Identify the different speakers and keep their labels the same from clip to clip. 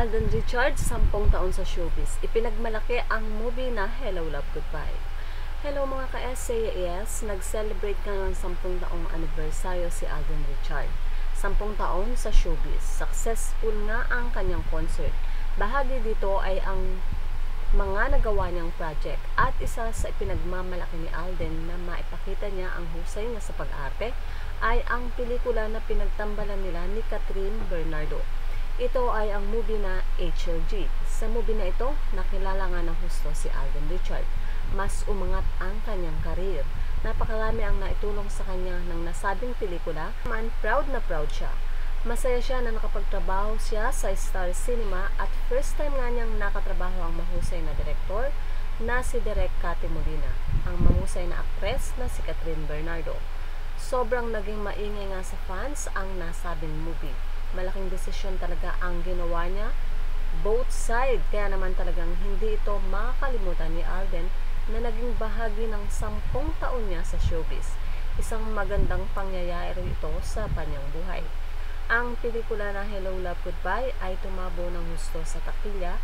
Speaker 1: Alden Richards, 10 taon sa showbiz. Ipinagmalaki ang movie na Hello, Love, Goodbye. Hello mga ka-SAS, nag-celebrate nga ng 10 taong anibersaryo si Alden Richards. 10 taon sa showbiz. Successful nga ang kanyang concert. Bahagi dito ay ang mga nagawa niyang project at isa sa ipinagmamalaki ni Alden na maipakita niya ang husay niya sa pag-arte ay ang pelikula na pinagtambalan nila ni Kathryn Bernardo. Ito ay ang movie na HLG. Sa movie na ito, nakilala nga ng husto si Alden Richards. Mas umangat ang kanyang karir. Napakarami ang naitulong sa kanya ng nasabing pelikula. Man, proud na proud siya. Masaya siya na nakapagtrabaho siya sa Star Cinema at first time nga niyang nakatrabaho ang mahusay na direktor na si Direk Cathy Molina, ang mahusay na aktres na si Kathryn Bernardo. Sobrang naging maingay nga sa fans ang nasabing movie. Malaking desisyon talaga ang ginawa niya, both side, kaya naman talagang hindi ito makakalimutan ni Alden na naging bahagi ng 10 taon niya sa showbiz. Isang magandang pangyayari ito sa kanyang buhay. Ang pelikula na Hello, Love, Goodbye ay tumabo ng husto sa takilya,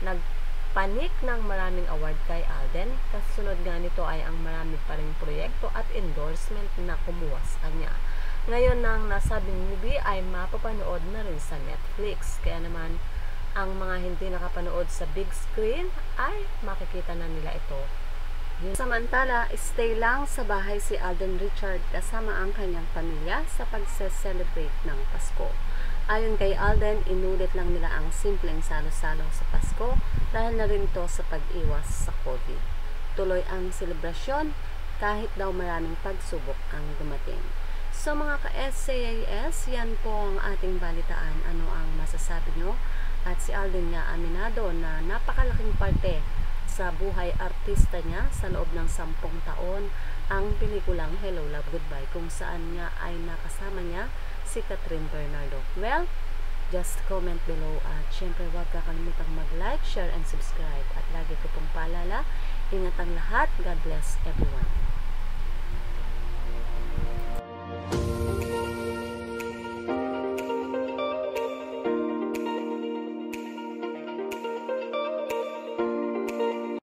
Speaker 1: nagpanik ng maraming award kay Alden. Kasunod nga nito ay ang marami pa ring proyekto at endorsement na kumuha sa kanya. Ngayon ng nasabing movie ay mapapanood na rin sa Netflix. Kaya naman, ang mga hindi nakapanood sa big screen ay makikita na nila ito. Samantala, stay lang sa bahay si Alden Richards kasama ang kanyang pamilya sa pagse-celebrate ng Pasko. Ayon kay Alden, inulit lang nila ang simpleng salo-salo sa Pasko dahil na rin ito sa pag-iwas sa COVID. Tuloy ang selebrasyon kahit daw maraming pagsubok ang dumating. So mga ka-SAS, yan po ang ating balitaan. Ano ang masasabi nyo? At si Alden nga aminado na napakalaking parte sa buhay artista niya sa loob ng 10 taon ang pelikulang Hello, Love, Goodbye kung saan nga ay nakasama niya si Kathryn Bernardo. Well, just comment below at syempre huwag kakalimutang mag-like, share, and subscribe. At lagi ko pong paalala, ingat ang lahat. God bless everyone.